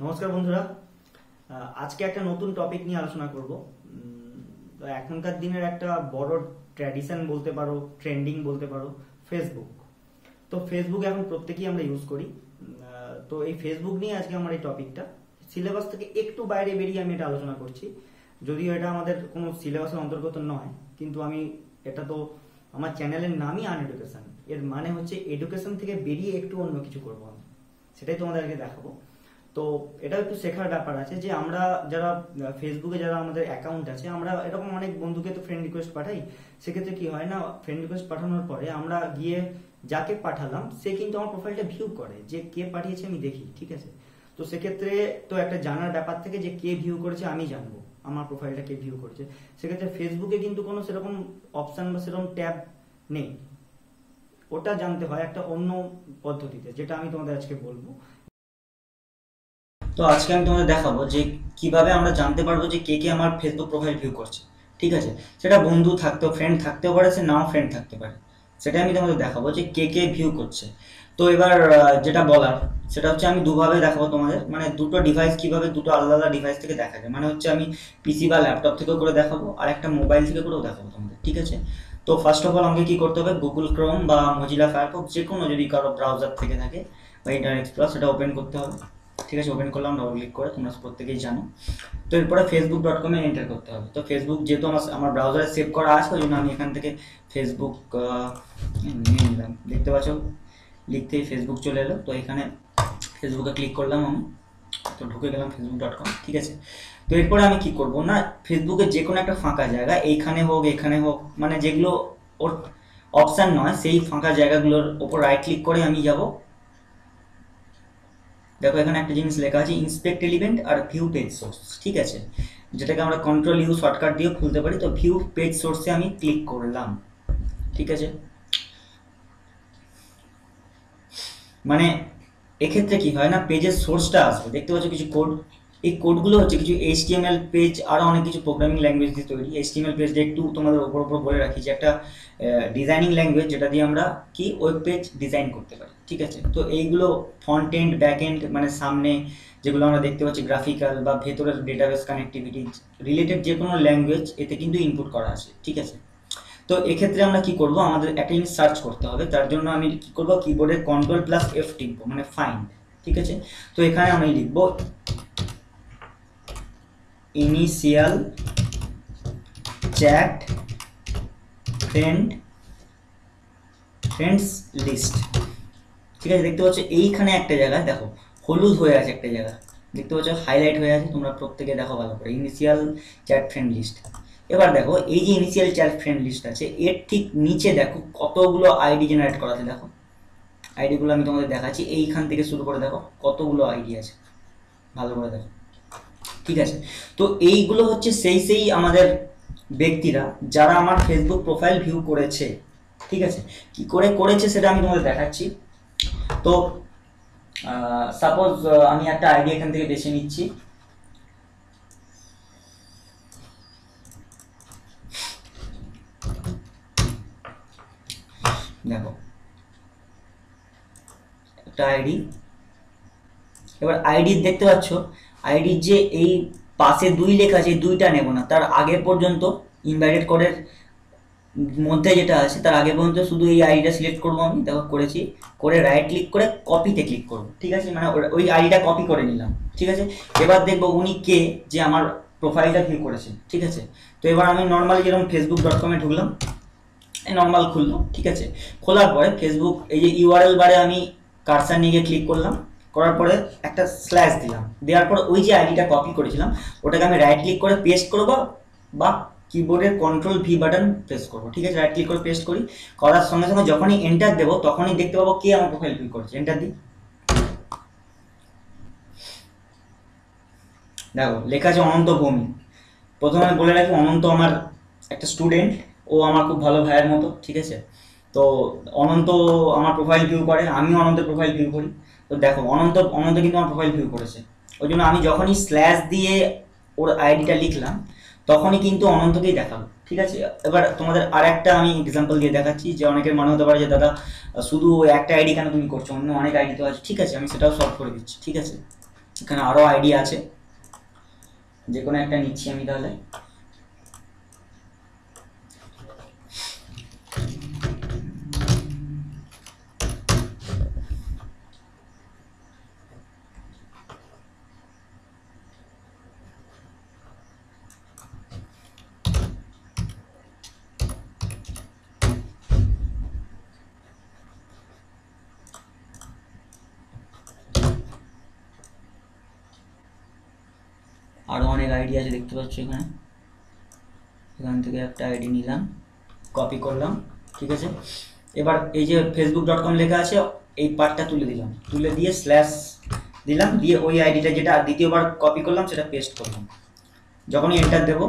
নমস্কার বন্ধুরা। আজকে একটা নতুন টপিক নিয়ে আলোচনা করব। তো এখনকার দিনের একটা বড় ট্র্যাডিশন বলতে পারো, ট্রেন্ডিং বলতে পারো, ফেসবুক। তো ফেসবুক এখন প্রত্যেকেই আমরা ইউজ করি। তো এই ফেসবুক নিয়ে আজকে আমার এই টপিকটা সিলেবাস থেকে একটু বাইরে বেরিয়ে আমি এটা আলোচনা করছি। যদিও এটা আমাদের কোনো সিলেবাসের অন্তর্গত নয়, কিন্তু আমি এটা তো আমার চ্যানেলের নামই আনএডুকেশন, এর মানে হচ্ছে এডুকেশন থেকে বেরিয়ে একটু অন্য কিছু করবো আমি, সেটাই তোমাদেরকে দেখাবো। তো এটা একটু শেখার ব্যাপার আছে যে আমরা যারা ফেসবুকে যারা আমাদের অ্যাকাউন্ট আছে, আমরা এরকম অনেক বন্ধুকে তো ফ্রেন্ড রিকোয়েস্ট পাঠাই। সেক্ষেত্রে কি হয় না, ফ্রেন্ড রিকোয়েস্ট পাঠানোর পরে আমরা গিয়ে যাকে পাঠালাম সে কিন্তু আমার প্রোফাইলটা ভিউ করে, যে কে পাঠিয়েছে আমি দেখি, ঠিক আছে। তো সেক্ষেত্রে তো একটা জানার ব্যাপার থেকে যে কে ভিউ করেছে আমি জানবো আমার প্রোফাইলটা কে ভিউ করেছে। সেক্ষেত্রে ফেসবুকে কিন্তু কোনো সেরকম অপশন বা সেরকম ট্যাব নেই, ওটা জানতে হয় একটা অন্য পদ্ধতিতে, যেটা আমি তোমাদের আজকে বলবো। তো আজকে আমি তোমাদের দেখাবো যে কিভাবে আমরা জানতে পারবো যে কে কে আমার ফেসবুক প্রোফাইল ভিউ করছে, ঠিক আছে। সেটা বন্ধু থাকতেও, ফ্রেন্ড থাকতেও পারে, সে নাও ফ্রেন্ড থাকতে পারে। সেটা আমি তোমাদের দেখাবো যে কে কে ভিউ করছে। তো এবার যেটা বলার সেটা হচ্ছে আমি দুভাবে দেখাবো তোমাদের, মানে দুটো ডিভাইস, কিভাবে দুটো আলাদা আলাদা ডিভাইস থেকে দেখা যায়। মানে হচ্ছে আমি পিসি বা ল্যাপটপ থেকেও করে দেখাবো, আর একটা মোবাইল থেকে করেও দেখাবো তোমাদের, ঠিক আছে। তো ফার্স্ট অফ অল আমাকে কি করতে হবে, গুগল ক্রোম বা মজিলা ফায়ারফক্স যে কোনো যদি কারো ব্রাউজার থেকে থাকে বা ইন্টারনেট এক্সপ্লোরার, সেটা ওপেন করতে হবে, ঠিক আছে। ওপেন করলাম ডবল ক্লিক করে, তোমরা প্রত্যেকেই জানো। তো এরপরে facebook.com এ এন্টার করতে হবে। তো ফেসবুক যেহেতু আমার ব্রাউজারে সেভ করা আছে, ওই জন্য আমি এখান থেকে ফেসবুক নিয়ে নিলাম। দেখতে পাচ্ছ লিখতেই ফেসবুক চলে এলো। তো এখানে ফেসবুকে ক্লিক করলাম আমি, তো ঢুকে গেলাম facebook.com, ঠিক আছে। তো এরপরে আমি কি করব না, ফেসবুকের যে কোনো একটা ফাঁকা জায়গা, এইখানে হোক এখানে হোক, মানে যেগুলো ওর অপশান নয় সেই ফাঁকা জায়গাগুলোর ওপর রাইট ক্লিক করে আমি যাব। দেখো এখানে একটা জিনিস লেখা আছে ইন্সপেক্ট এলিমেন্ট আর ভিউ পেজ সোর্স, ঠিক আছে, যেটাকে আমরা কন্ট্রোল ইউ শর্টকাট দিয়ে খুলতে পারি। তো ভিউ পেজ সোর্সে আমি ক্লিক করলাম, ঠিক আছে। মানে এক্ষেত্রে কি হয় না, পেজের সোর্সটা আসবে, দেখতে পাচ্ছ কিছু কোড, এই কোডগুলো হচ্ছে কিছু HTML পেজ, আরও অনেক কিছু প্রোগ্রামিং ল্যাঙ্গুয়েজ দিয়ে তৈরি। HTML পেজটা একটু তোমাদের ওপর বলে রাখি যে একটা ডিজাইনিং ল্যাঙ্গুয়েজ, যেটা দিয়ে আমরা কি ওয়েব পেজ ডিজাইন করতে পারি, ঠিক আছে। তো এইগুলো ফ্রন্ট এন্ড ব্যাক এন্ড, মানে সামনে যেগুলো আমরা দেখতে পাচ্ছি গ্রাফিক্যাল বা ভেতরের ডেটাবেস কানেক্টিভিটি রিলেটেড যে কোনো ল্যাঙ্গুয়েজ এতে কিন্তু ইনপুট করা আছে, ঠিক আছে। তো এক্ষেত্রে আমরা কি করব, আমাদের একটা জিনিস সার্চ করতে হবে। তার জন্য আমি কি করব, কিবোর্ডের Ctrl+F টিপবো, মানে ফাইন্ড, ঠিক আছে। তো এখানে আমি লিখব ইনিশিয়াল চ্যাট ফ্রেন্ডস লিস্ট, ঠিক আছে। দেখতে পাচ্ছ এইখানে একটা জায়গায় দেখো হলুদ হয়ে আছে, একটা জায়গা দেখতে পাচ্ছ হাইলাইট হয়ে আছে, তোমরা প্রত্যেকে দেখো ভালো করে, ইনিশিয়াল চ্যাট ফ্রেন্ড লিস্ট। এবার দেখো এই যে ইনিশিয়াল চ্যাট ফ্রেন্ড লিস্ট আছে, এর ঠিক নিচে দেখো কতগুলো আইডি জেনারেট করা আছে। দেখো আইডিগুলো আমি তোমাদের দেখাচ্ছি, এইখান থেকে শুরু করে দেখো কতগুলো আইডি আছে, ভালো করে দেখো, ঠিক আছে। তো এইগুলো হচ্ছে সেই আমাদের ব্যক্তিরা যারা আমার ফেসবুক প্রোফাইল ভিউ করেছে, ঠিক আছে। কি করে করেছে সেটা আমি তোমাদের দেখাচ্ছি। তো সাপোজ আমি একটা আইডি এখান থেকে বেছে নিচ্ছি, দেখো একটা আইডি। এবার আইডি দেখতে পাচ্ছ, আইডির যে এই পাশে 2 লেখা আছে, 2টা নেব না, তার আগে পর্যন্ত ইনভাইটেড কোডের মধ্যে যেটা আছে তার আগে পর্যন্ত শুধু এই আইডিটা সিলেক্ট করবো আমি, দেখো করেছি, করে রাইট ক্লিক করে কপিতে ক্লিক করবো, ঠিক আছে। মানে ওই আইডিটা কপি করে নিলাম, ঠিক আছে। এবার দেখবো উনি কে, যে আমার প্রোফাইলটা ভিউ করেছে, ঠিক আছে। তো এবার আমি নর্মালি যেরকম facebook.com এ ঢুকলাম, নর্মাল খুললো, ঠিক আছে। খোলার পরে ফেসবুক এই যে ইউআরএল বারে আমি কার্সার নিয়ে গিয়ে ক্লিক করলাম, করার পরে একটা স্ল্যাশ দিলাম, দেওয়ার পর ওই যে আইডিটা কপি করেছিলাম ওটাকে আমি রাইট ক্লিক করে পেস্ট করবো, বা কিবোর্ডের Ctrl+V বাটন প্রেস করবো, ঠিক আছে। রাইট ক্লিক করে পেস্ট করি, করার সঙ্গে সঙ্গে যখনই এন্টার দেবো তখনই দেখতে পাবো কে আমার প্রোফাইল ভিউ করেছে। এন্টার দিই, দেখো লেখা আছে অনন্ত ভৌমিক। প্রথমে বলে রাখি অনন্ত আমার একটা স্টুডেন্ট, ও আমার খুব ভালো ভাইয়ের মতো, ঠিক আছে। তো অনন্ত আমার প্রোফাইল ভিউ করে, আমিও অনন্তের প্রোফাইল ভিউ করি। তো দেখো অনন্ত কিন্তু আমার প্রোফাইল ভিউ করেছে, ওই জন্য আমি যখনই স্ল্যাশ দিয়ে ওর আইডিটা লিখলাম তখনই কিন্তু অনন্তকেই দেখাবো, ঠিক আছে। এবার তোমাদের আর একটা আমি এক্সাম্পল দিয়ে দেখাচ্ছি, যে অনেকের মনে হতে পারে যে দাদা শুধু একটা আইডি কেন তুমি করছো, অন্য অনেক আইডি তো আছে, ঠিক আছে, আমি সেটাও সলভ করে দিচ্ছি, ঠিক আছে। এখানে আরও আইডি আছে, যে কোনো একটা নিচ্ছি আমি তাহলে। আরও অনেক আইডি আছে দেখতে পাচ্ছ এখানে, এখান থেকে একটা আইডি নিলাম, কপি করলাম, ঠিক আছে। এবার এই যে facebook.com লেখা আছে এই পার্টটা তুলে দিলাম, তুলে দিয়ে স্ল্যাশ দিলাম, দিয়ে ওই আইডিটা যেটা দ্বিতীয়বার কপি করলাম সেটা পেস্ট করলাম। যখনই এন্টার দেব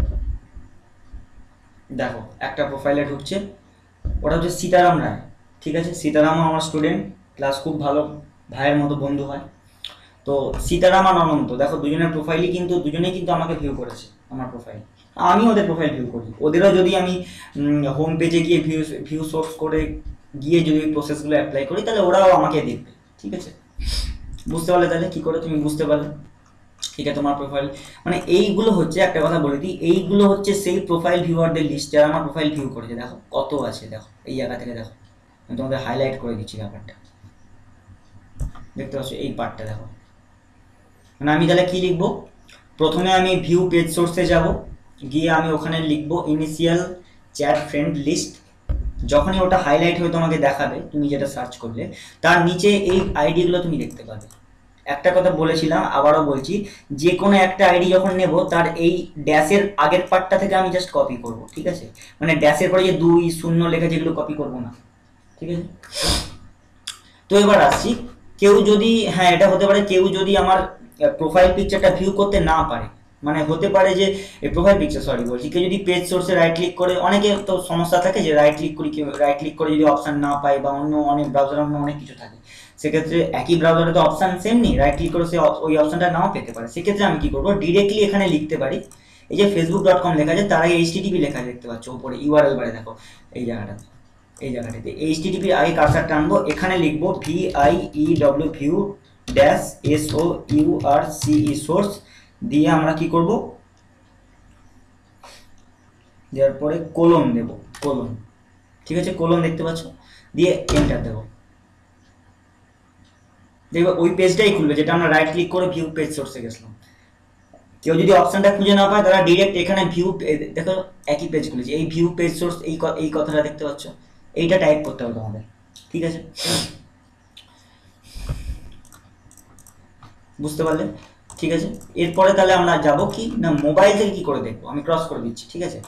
দেখো একটা প্রোফাইলে ঢুকছে, ওটা হচ্ছে সীতারাম রায়, ঠিক আছে। সীতারাম আমার স্টুডেন্ট, ক্লাস খুব ভালো ভাইয়ের মতো বন্ধু হয়। তো সীতারাম আর অনন্ত দেখো দুজনের প্রোফাইলই কিন্তু দুজনেই কিন্তু আমাকে ভিউ করেছে আমার প্রোফাইল, আমি ওদের প্রোফাইল ভিউ করি। ওদেরও যদি আমি হোম পেজে গিয়ে ভিউ সোর্স করে গিয়ে যদি প্রসেসগুলো অ্যাপ্লাই করি তাহলে ওরাও আমাকে দেখবে, ঠিক আছে। বুঝতে পারলে তাহলে কি করে, তুমি বুঝতে পারলে, ঠিক আছে। তোমার প্রোফাইল মানে এইগুলো হচ্ছে, একটা কথা বলে দিই, এইগুলো হচ্ছে সেই প্রোফাইল ভিউয়ারদের লিস্ট যারা আমার প্রোফাইল ভিউ করেছে। দেখো কত আছে, দেখো এই জায়গা থেকে দেখো, আমি তোমাদের হাইলাইট করে দিচ্ছি ব্যাপারটা, দেখতে পাচ্ছ এই পার্টটা দেখো। মানে আমি তাহলে কি লিখবো, প্রথমে আমি ভিউ পেজ সোর্সে যাব, গিয়ে আমি ওখানে লিখবো ইনিশিয়াল চ্যাট ফ্রেন্ড লিস্ট। যখনই ওটা হাইলাইট হয়ে তোমাকে দেখাবে তুমি যেটা সার্চ করলে, তার নিচে এই আইডিগুলো তুমি দেখতে পাবে। একটা কথা বলেছিলাম আবারও বলছি, যে কোনো একটা আইডি যখন নেব তার এই ড্যাশের আগের পার্টটা থেকে আমি জাস্ট কপি করব, ঠিক আছে। মানে ড্যাশের পরে যে 2 0 লেখা যেগুলো কপি করব না, ঠিক আছে। তো এবার আসছি, কেউ যদি, হ্যাঁ এটা হতে পারে, কেউ যদি আমার প্রোফাইল পিকচারটা ভিউ করতে না পারে, মানে হতে পারে যে প্রোফাইল পিকচার সরি বলছি, কেউ যদি পেজ সোর্সে রাইট ক্লিক করে, অনেকে তো সমস্যা থাকে যে রাইট ক্লিক করে যদি অপশান না পায়, বা অন্য অনেক ব্রাউজার অনেক কিছু থাকে, সেক্ষেত্রে একই ব্রাউজারে তো অপশান সেম নেই, রাইট ক্লিক করে সে ওই অপশানটা নাও পেতে পারে। সেক্ষেত্রে আমি কি করবো, ডিরেক্টলি এখানে লিখতে পারি, এই যে facebook.com লেখা আছে তার আগে HTTP লেখা দেখতে পাচ্ছ উপরে ইউআরএল বারে, দেখো এই জায়গাটাতে, এই জায়গাটাতে HTTP আগে কার্সার টানবো, এখানে লিখবো VIEW view dash SOURCE source, দিয়ে আমরা কি করব, দেওয়ার পরে কোলন দেব, কোলন, ঠিক আছে, কোলন দেখতে পাচ্ছ, দিয়ে এন্টার দেবো। দেখবে ওই পেজটাই খুলবে যেটা আমরা রাইট ক্লিক করে ভিউ পেজ সোর্সে গেছিলাম। কেউ যদি অপশনটা খুঁজে না পায় তারা ডিরেক্ট এখানে ভিউ, দেখো একই পেজ খুলেছে, এই ভিউ পেজ সোর্স, এই কথাটা দেখতে পাচ্ছ, এইটা টাইপ করতে হবে তোমাদের, ঠিক আছে। বুঝতে পারলে, ঠিক আছে। এরপরে তাহলে আমরা যাব কি না, মোবাইল থেকে কি করে দেখবো, আমি ক্রস করে দিচ্ছি, ঠিক আছে।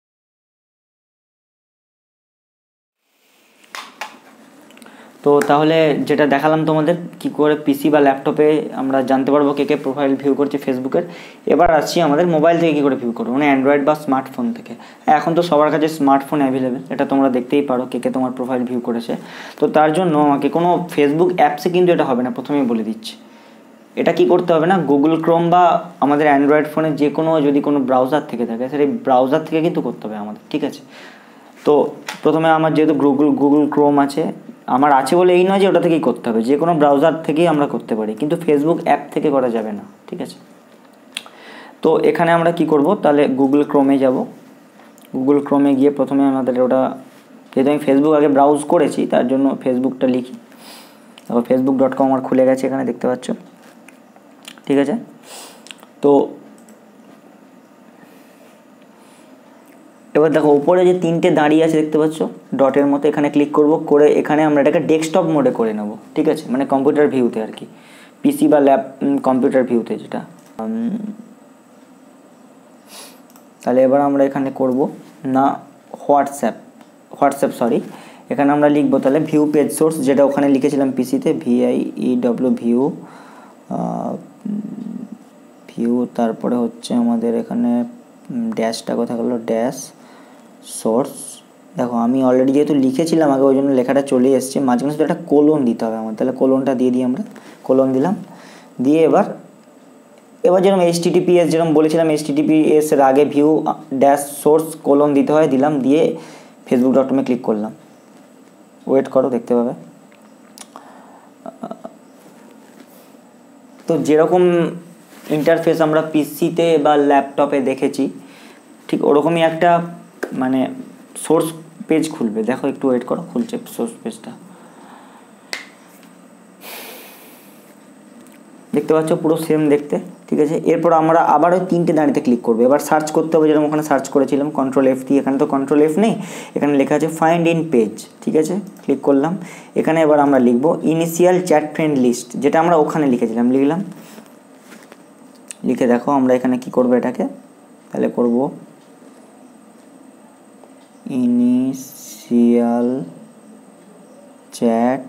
তো তাহলে যেটা দেখালাম তোমাদের কি করে পিসি বা ল্যাপটপে আমরা জানতে পারবো কে কে প্রোফাইল ভিউ করছে ফেসবুকের। এবার আসছি আমাদের মোবাইল থেকে কী করে ভিউ করবো, মানে অ্যান্ড্রয়েড বা স্মার্টফোন থেকে। এখন তো সবার কাছে স্মার্টফোন অ্যাভেলেবেল, এটা তোমরা দেখতেই পারো কে কে তোমার প্রোফাইল ভিউ করেছে। তো তার জন্য আমাকে কোনো ফেসবুক অ্যাপসে কিন্তু এটা হবে না, প্রথমেই বলে দিচ্ছি। এটা কি করতে হবে না, গুগল ক্রোম বা আমাদের অ্যান্ড্রয়েড ফোনে যে কোনো যদি কোনো ব্রাউজার থেকে থাকে সেই ব্রাউজার থেকে কিন্তু করতে হবে আমাদের, ঠিক আছে। তো প্রথমে আমার যেহেতু গুগল ক্রোম আছে, আমার আছে বলে এই নয় যে ওটা থেকেই করতে হবে, যে কোনো ব্রাউজার থেকেই আমরা করতে পারি, কিন্তু ফেসবুক অ্যাপ থেকে করা যাবে না, ঠিক আছে। তো এখানে আমরা কি করব, তাহলে গুগল ক্রোমে যাব, গুগল ক্রোমে গিয়ে প্রথমে আমাদের ওটা, যেহেতু আমি ফেসবুক আগে ব্রাউজ করেছি তার জন্য ফেসবুকটা লিখি, তারপর facebook.com আমার খুলে গেছে এখানে দেখতে পাচ্ছ, ঠিক আছে। তো এবার দেখো উপরে যে 3টে দাঁড়িয়ে আছে দেখতে পাচ্ছ ডটের মতো, এখানে ক্লিক করব, করে এখানে আমরা এটাকে ডেস্কটপ মোডে করে নেব, ঠিক আছে, মানে কম্পিউটার ভিউতে আর কি, পিসি বা কম্পিউটার ভিউতে যেটা। তাহলে এবার আমরা এখানে করব না হোয়াটসঅ্যাপ সরি, এখানে আমরা লিখবো তাহলে ভিউ পেজ সোর্স, যেটা ওখানে লিখেছিলাম পিসিতে VIEW ভিউ, তারপরে হচ্ছে আমাদের এখানে ড্যাশটা কোথায় গেলো, ড্যাশ সোর্স। দেখো আমি অলরেডি যেহেতু লিখেছিলাম আগে ওই জন্য লেখাটা চলে এসছে, মাঝখানে শুধু একটা কোলন দিতে হবে আমার, তাহলে কোলনটা দিয়ে দিই আমরা, কোলন দিলাম, দিয়ে এবার যেরকম HTTPS যেরকম বলেছিলাম HTTPS এর আগে ভিউ ড্যাশ সোর্স কোলন দিতে হয়, দিলাম, দিয়ে facebook.com ক্লিক করলাম, ওয়েট করো দেখতে পাবে। তো যেরকম ইন্টারফেস আমরা পিসিতে বা ল্যাপটপে দেখেছি ঠিক ওরকমই একটা মানে সোর্স পেজ খুলবে। দেখো একটু ওয়েট করো, খুলছে সোর্স পেজটা, দেখতে পাচ্ছ পুরো সেম দেখতে, ঠিক আছে। এরপর আমরা আবার ওই 3টে দাঁড়িতে ক্লিক করবো। এবার সার্চ করতে হবে, যেরকম ওখানে সার্চ করেছিলাম কন্ট্রোল F দিয়ে, এখানে তো কন্ট্রোল F নেই, এখানে লেখা আছে ফাইন্ড ইন পেজ, ঠিক আছে, ক্লিক করলাম। এখানে এবার আমরা লিখবো ইনিশিয়াল চ্যাট ফ্রেন্ড লিস্ট, যেটা আমরা ওখানে লিখেছিলাম, লিখলাম। লিখে দেখো আমরা এখানে কি করবো এটাকে, তাহলে করব initial chat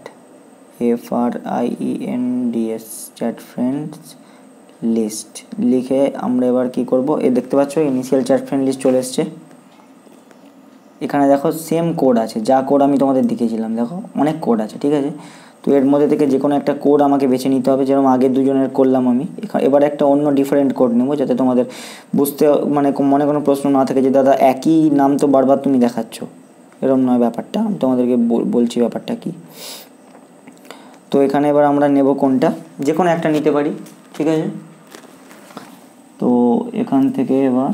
FRIENDS chat friends list লিখে আমরা এবার কি করব, এই দেখতে পাচ্ছ ইনিশিয়াল চ্যাট ফ্রেন্ড লিস্ট চলে এসছে। এখানে দেখো সেম কোড আছে, যা কোড আমি তোমাদের দেখিয়েছিলাম, দেখো অনেক কোড আছে, ঠিক আছে। তো এর মধ্যে থেকে যে কোনো একটা কোড আমাকে বেছে নিতে হবে, যেরকম আগের দুজনের করলাম আমি। এবার একটা অন্য ডিফারেন্ট কোড নেব, যাতে তোমাদের বুঝতে মানে মনে কোনো প্রশ্ন না থাকে যে দাদা একই নাম তো বারবার তুমি দেখাচ্ছ, এরকম নয় ব্যাপারটা, আমি তোমাদেরকে বলছি ব্যাপারটা কি। তো এখানে এবার আমরা নেব কোনটা, যে কোনো একটা নিতে পারি, ঠিক আছে। তো এখান থেকে এবার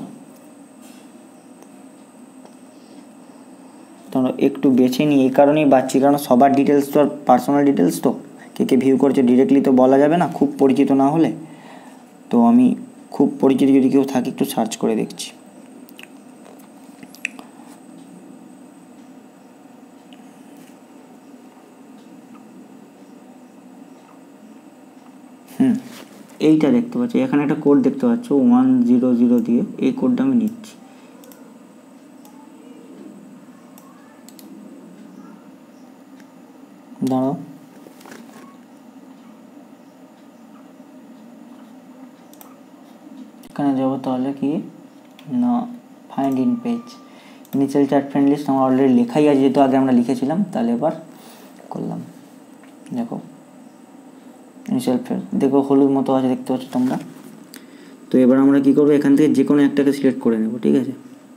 তোমরা একটু বেছে নিই, এই কারণেই বাচ্ছি, কারণ সবার ডিটেলস তো আর পার্সোনাল ডিটেলস তো কে কে ভিউ করছে ডিরেক্টলি তো বলা যাবে না, খুব পরিচিত না হলে। তো আমি খুব পরিচিত যদি কেউ থাকে একটু সার্চ করে দেখছি। এইটা দেখতে পাচ্ছি, এখানে একটা কোড দেখতে পাচ্ছ 100 দিয়ে, এই কোডটা আমি নিচ্ছি। দাঁড়াও, এখানে যাবো তাহলে কি না, find in page initial chat friend list আমার অলরেডি লেখাই আছে, যেহেতু আগে আমরা লিখেছিলাম, তাহলে এবার করলাম। দেখো ইনিশিয়াল ফ্রেন্ড, দেখো হলুদ মতো আছে দেখতে পাচ্ছ তোমরা। তো এবার আমরা কি করবো, এখান থেকে যে কোনো একটাকে সিলেক্ট করে নেব, ঠিক আছে।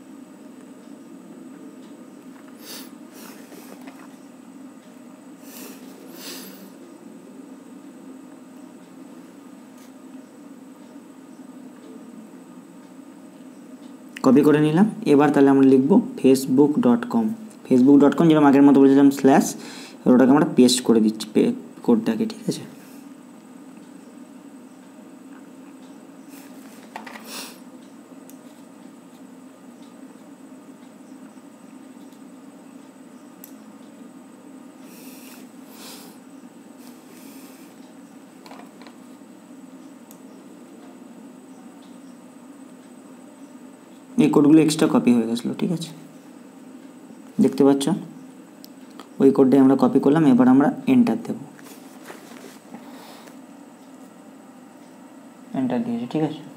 কপি করে নিলাম। এবার তাহলে আমরা লিখবো facebook.com, facebook.com যেরকম আগের মতো বলেছিলাম স্ল্যাশ, এবার ওটাকে আমরা পেস্ট করে দিচ্ছি কোডটাকে, ঠিক আছে। এই কোডগুলো এক্সট্রা কপি হয়ে গেছিলো, ঠিক আছে, দেখতে পাচ্ছ ওই কোডটাই আমরা কপি করলাম। এবার আমরা এন্টার দেব, এন্টার দিয়েছি, ঠিক আছে।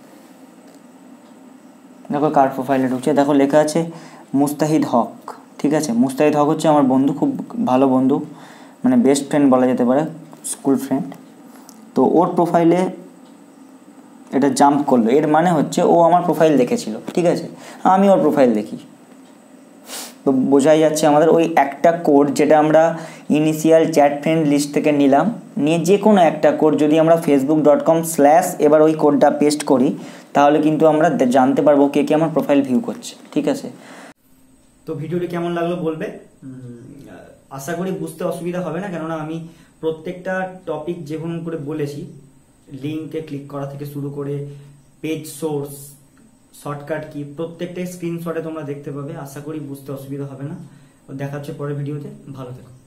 দেখো কার প্রোফাইলে ঢুকছে, দেখো লেখা আছে মুস্তাহিদ হক, ঠিক আছে। মুস্তাহিদ হক হচ্ছে আমার বন্ধু, খুব ভালো বন্ধু, মানে বেস্ট ফ্রেন্ড বলা যেতে পারে, স্কুল ফ্রেন্ড। তো ওর প্রোফাইলে এটা জাম্প করলো, এর মানে হচ্ছে ও আমার প্রোফাইল দেখেছিল, ঠিক আছে, আমি ওর প্রোফাইল দেখি। তো বোঝাই যাচ্ছে আমাদের ওই একটা কোড যেটা আমরা ইনিশিয়াল চ্যাট ফ্রেন্ড লিস্ট থেকে নিলাম, নিয়ে যে কোনো একটা কোড যদি আমরা facebook.com স্ল্যাশ এবার ওই কোডটা পেস্ট করি, তাহলে কিন্তু আমরা জানতে পারবো কে কে আমার প্রোফাইল ভিউ করছে, ঠিক আছে। তো ভিডিওটি কেমন লাগলো বলবে, আশা করি বুঝতে অসুবিধা হবে না, কেননা আমি প্রত্যেকটা টপিক যেমন করে বলেছি, লিঙ্কে ক্লিক করা থেকে শুরু করে পেজ সোর্স, শর্টকাট কি, প্রত্যেকটাই স্ক্রিনশটে তোমরা দেখতে পাবে। আশা করি বুঝতে অসুবিধা হবে না। দেখা হচ্ছে পরের ভিডিওতে, ভালো থেকো।